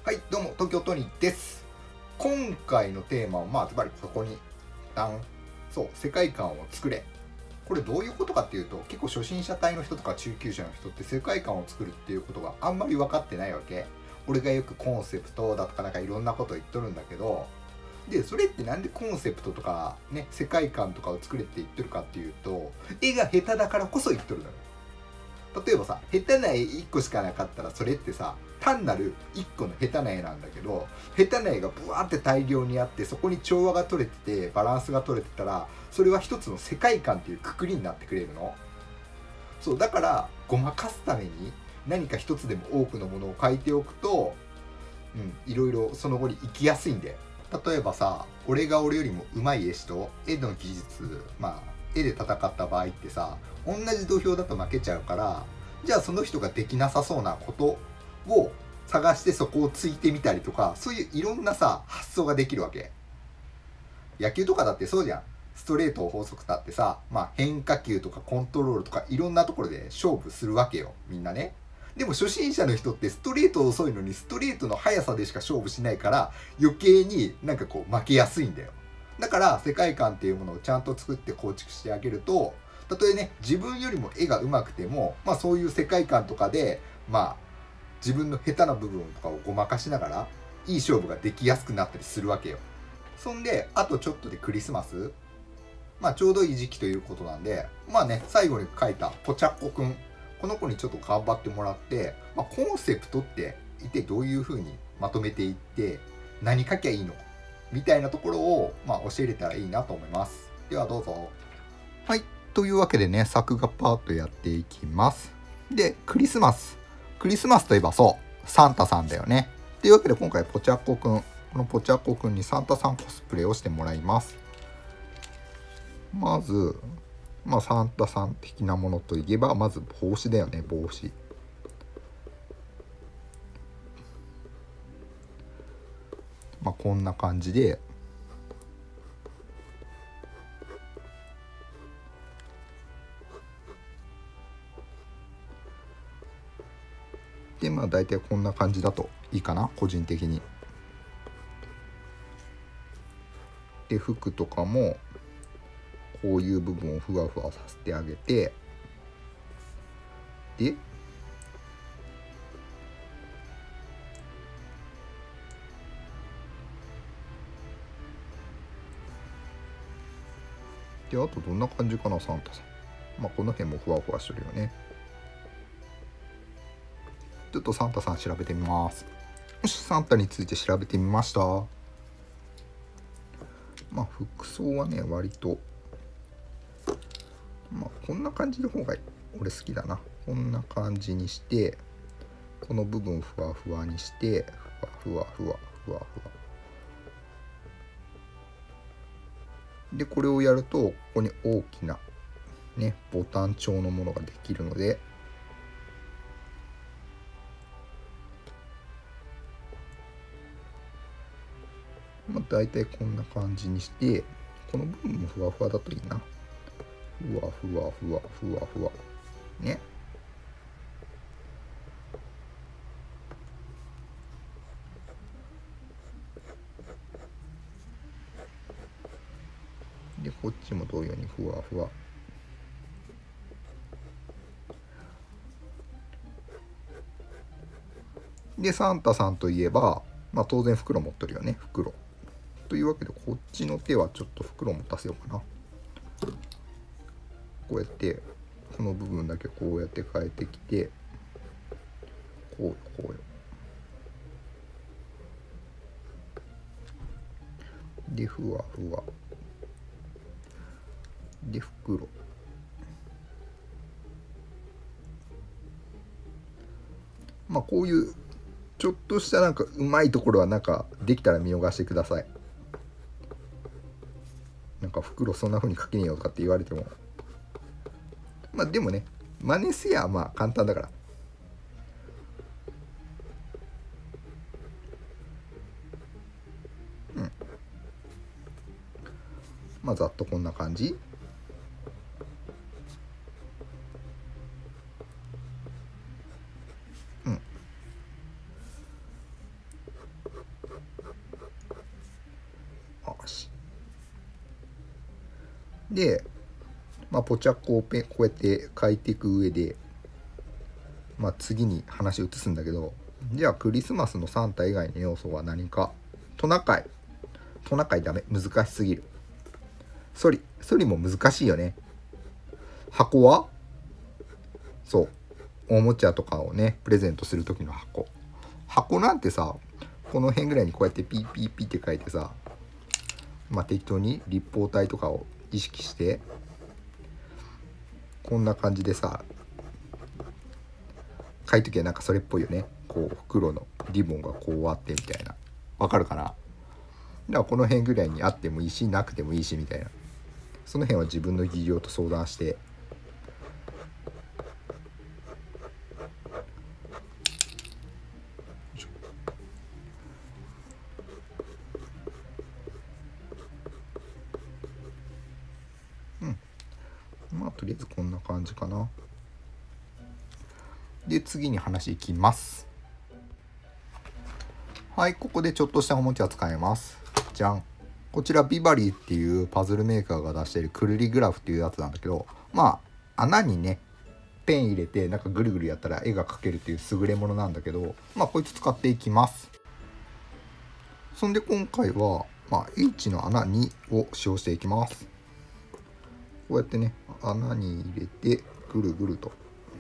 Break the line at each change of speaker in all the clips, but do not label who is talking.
はい、どうも、東京トニーです。今回のテーマは、ズバリここに、そう、世界観を作れ。これどういうことかっていうと、結構初心者帯の人とか中級者の人って世界観を作るっていうことがあんまり分かってないわけ。俺がよくコンセプトだとかなんかいろんなこと言っとるんだけど、で、それってなんでコンセプトとかね、世界観とかを作れって言ってるかっていうと、絵が下手だからこそ言っとるのよ。例えばさ、下手な絵1個しかなかったらそれってさ、単なる1個の下手な絵なんだけど、下手な絵がブワーって大量にあって、そこに調和が取れててバランスが取れてたら、それは一つの世界観っていうくくりになってくれるの。そうだからごまかすために何か一つでも多くのものを描いておくと、いろいろその後に生きやすいんで。例えばさ、俺が俺よりも上手い絵師と絵の技術、絵で戦った場合ってさ、同じ土俵だと負けちゃうから、じゃあその人ができなさそうなことを探してそこをついてみたりとか、そういういろんなさ発想ができるわけ。野球とかだってそうじゃん。ストレート法則だってさ、変化球とかコントロールとかいろんなところで勝負するわけよ、みんなね。でも初心者の人ってストレート遅いのにストレートの速さでしか勝負しないから、余計になんかこう負けやすいんだよ。だから世界観っていうものをちゃんと作って構築してあげると、たとえね自分よりも絵が上手くても、そういう世界観とかで自分の下手な部分とかをごまかしながらいい勝負ができやすくなったりするわけよ。そんであとちょっとでクリスマス、ちょうどいい時期ということなんで、最後に書いたポチャッコくん、この子にちょっと頑張ってもらって、コンセプトって一体どういう風にまとめていって何書きゃいいのみたいなところを、教えれたらいいなと思います。ではどうぞ。はい、というわけでね、作画パートやっていきます。で、クリスマスといえばそうサンタさんだよね。というわけで今回ポチャッコくん、このポチャッコくんにサンタさんコスプレをしてもらいます。まず、サンタさん的なものといえば、まず帽子だよね、帽子。こんな感じで、で、大体こんな感じだといいかな、個人的に。で、服とかも、こういう部分をふわふわさせてあげて、で、あとどんな感じかな、サンタさん。この辺もふわふわしてるよね。ちょっとサンタさん調べてみます。よし、サンタについて調べてみました。服装はね、割と、こんな感じの方が俺好きだな。こんな感じにして、この部分ふわふわにして、ふわふわ。で、これをやると、ここに大きな、ね、ボタン調のものができるので、大体こんな感じにして、この部分もふわふわだといいな。ふわふわ。ね。で、こっちも同様にふわふわ。で、サンタさんといえば、当然袋持ってるよね、袋。というわけで、こっちの手はちょっと袋持たせようかな。こうやって、この部分だけこうやって変えてきて、こうよ。で、ふわふわ。で、袋。こういうちょっとしたなんかうまいところはなんかできたら見逃してください。なんか袋そんな風に書けねえよとかって言われても、でもね、真似せや簡単だから。ざっとこんな感じ。 で、ポチャッコをこうやって書いていく上で、次に話を移すんだけど、じゃあクリスマスのサンタ以外の要素は何か。トナカイダメ、難しすぎる。ソリも難しいよね。箱はそうおもちゃとかをねプレゼントする時の箱なんてさ、この辺ぐらいにこうやってピーピーピーって書いてさ、適当に立方体とかを意識してこんな感じでさ書いときはなんかそれっぽいよね。こう袋のリボンがこうあってみたいな、わかるかな。だからこの辺ぐらいにあってもいいしなくてもいいしみたいな、その辺は自分の技量と相談して。とりあえずこんな感じかな。で次に話いきます。はい、ここでちょっとしたおもちゃ使います。じゃん。こちらビバリーっていうパズルメーカーが出しているクルリグラフっていうやつなんだけど、穴にねペン入れてなんかぐるぐるやったら絵が描けるっていう優れものなんだけど、こいつ使っていきます。そんで今回は、H の穴2を使用していきます。こうやってね穴に入れてぐるぐると。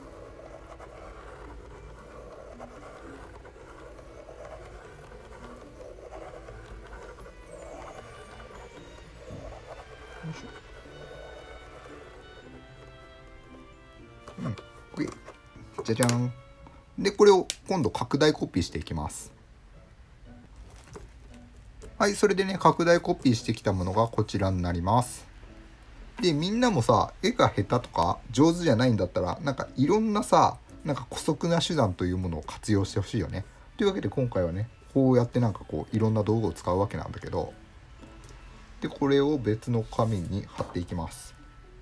じゃじゃん。でこれを今度拡大コピーしていきます。はい、それでね拡大コピーしてきたものがこちらになります。でみんなもさ絵が下手とか上手じゃないんだったらなんかいろんなさなんか姑息な手段というものを活用してほしいよね。というわけで今回はねこうやってなんかこういろんな道具を使うわけなんだけど、でこれを別の紙に貼っていきます。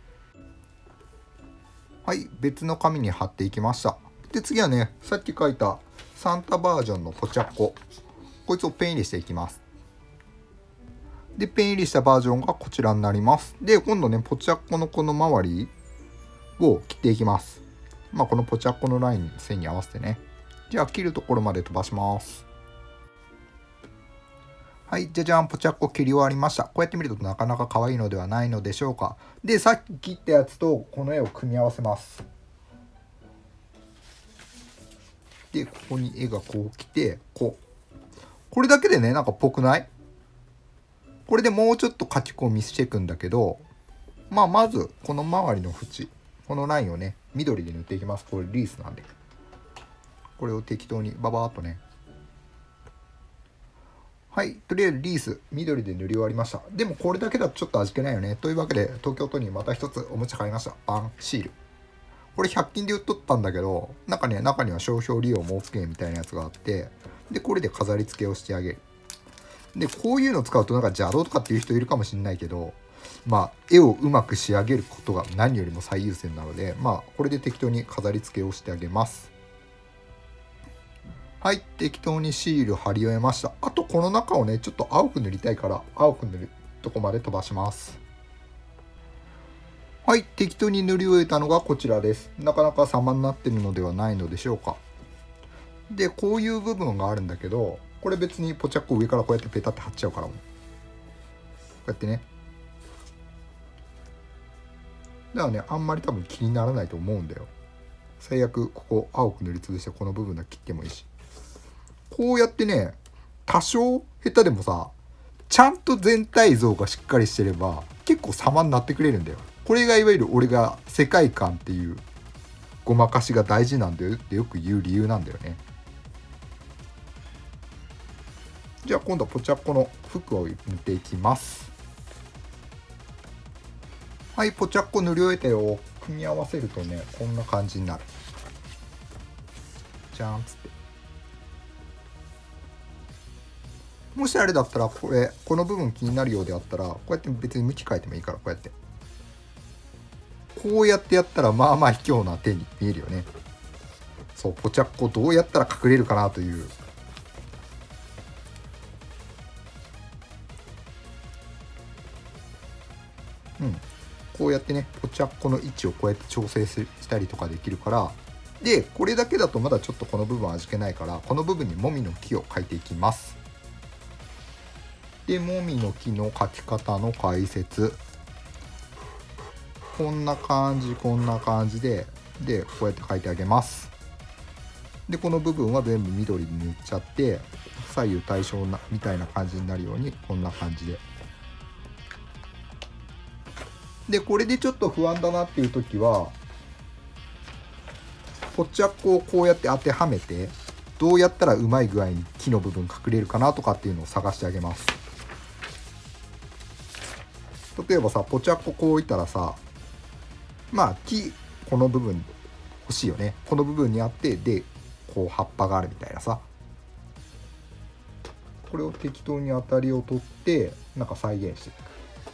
はい、別の紙に貼っていきました。で次はねさっき書いたサンタバージョンのポチャッコ、こいつをペン入れしていきます。でペン入りしたバージョンがこちらになります。で今度ねポチャッコのこの周りを切っていきます。このポチャッコのライン線に合わせてね。じゃあ切るところまで飛ばします。はい、じゃじゃん、ポチャッコ切り終わりました。こうやって見るとなかなか可愛いのではないのでしょうか。でさっき切ったやつとこの絵を組み合わせます。でここに絵がこう来てこれだけでねなんかっぽくない？これでもうちょっと書き込みしていくんだけど、まずこの周りの縁、このラインをね緑で塗っていきます。これリースなんでこれを適当にババーっとね。はい、とりあえずリース緑で塗り終わりました。でもこれだけだとちょっと味気ないよね。というわけで東京都にまた一つおもちゃ買いました。バンシール。これ100均で売っとったんだけど、中には商標利用も OK みたいなやつがあって、でこれで飾り付けをしてあげる。でこういうのを使うとなんか邪道とかっていう人いるかもしれないけど、絵をうまく仕上げることが何よりも最優先なので、これで適当に飾り付けをしてあげます。はい、適当にシール貼り終えました。あとこの中をねちょっと青く塗りたいから青く塗るとこまで飛ばします。はい、適当に塗り終えたのがこちらです。なかなか様になってるのではないのでしょうか。でこういう部分があるんだけど、これ別にポチャッコ上からこうやってペタって貼っちゃうから、こうやってね。だからねあんまり多分気にならないと思うんだよ。最悪ここ青く塗りつぶしてこの部分だけ切ってもいいし、こうやってね多少下手でもさちゃんと全体像がしっかりしてれば結構様になってくれるんだよ。これがいわゆる俺が世界観っていうごまかしが大事なんだよってよく言う理由なんだよね。じゃあ今度はポチャッコの服を塗っていきます。はい、ポチャッコ塗り終えたよ。組み合わせるとねこんな感じになる。じゃんつって。もしあれだったらこの部分気になるようであったらこうやって別に向き変えてもいいから、こうやってこうやってやったらまあまあ卑怯な手に見えるよね。そうポチャッコどうやったら隠れるかなという。 こうやってねポチャッコの位置をこうやって調整したりとかできるから。でこれだけだとまだちょっとこの部分味気ないから、この部分にもみの木を描いていきます。でもみの木の描き方の解説、こんな感じこんな感じでこうやって描いてあげます。でこの部分は全部緑に塗っちゃって左右対称なみたいな感じになるように、こんな感じでこれでちょっと不安だなっていう時はポチャッコをこうやって当てはめて、どうやったらうまい具合に木の部分隠れるかなとかっていうのを探してあげます。例えばさポチャッコこう置いたらさ、まあ木この部分欲しいよね、この部分にあって、でこう葉っぱがあるみたいなさ、これを適当に当たりを取ってなんか再現していく。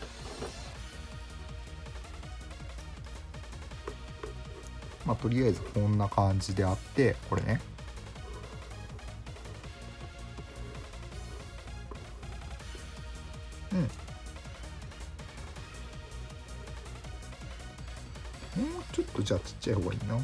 まあとりあえずこんな感じであって、これねもうちょっとじゃあちっちゃい方がいいな。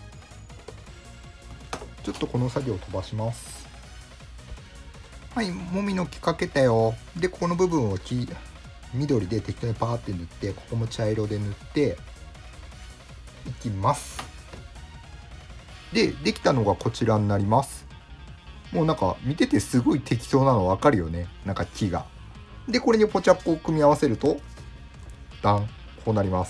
ちょっとこの作業飛ばします。はい、もみの木かけたよ。でここの部分を緑で適当にパーって塗って、ここも茶色で塗っていきます。でできたのがこちらになります。もうなんか見ててすごい適当なの分かるよね、なんか木が。でこれにポチャッコを組み合わせるとダン、こうなります。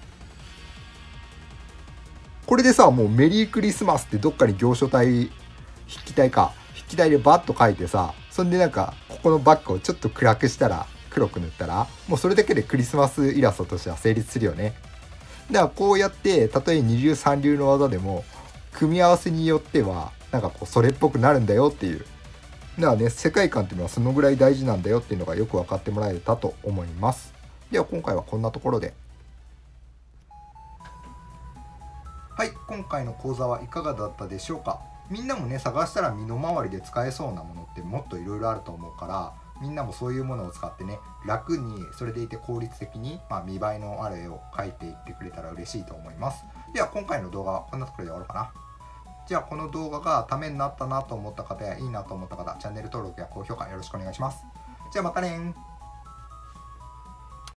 これでさ、もうメリークリスマスってどっかに行書体、筆記体でバッと書いてさ、そんでなんかここのバッグをちょっと暗くしたら、黒く塗ったらもうそれだけでクリスマスイラストとしては成立するよね。だからこうやってたとえ二流三流の技でも組み合わせによってはなんかこうそれっぽくなるんだよっていう。だからね、世界観っていうのはそのぐらい大事なんだよっていうのがよく分かってもらえたと思います。では今回はこんなところで。はい、今回の講座はいかがだったでしょうか。みんなもね、探したら身の回りで使えそうなものってもっといろいろあると思うから、みんなもそういうものを使ってね、楽にそれでいて効率的に、見栄えのある絵を描いていってくれたら嬉しいと思います。では今回の動画はこんなところで終わろうかな。じゃあこの動画がためになったなと思った方やいいなと思った方、チャンネル登録や高評価よろしくお願いします。じゃあまたねー。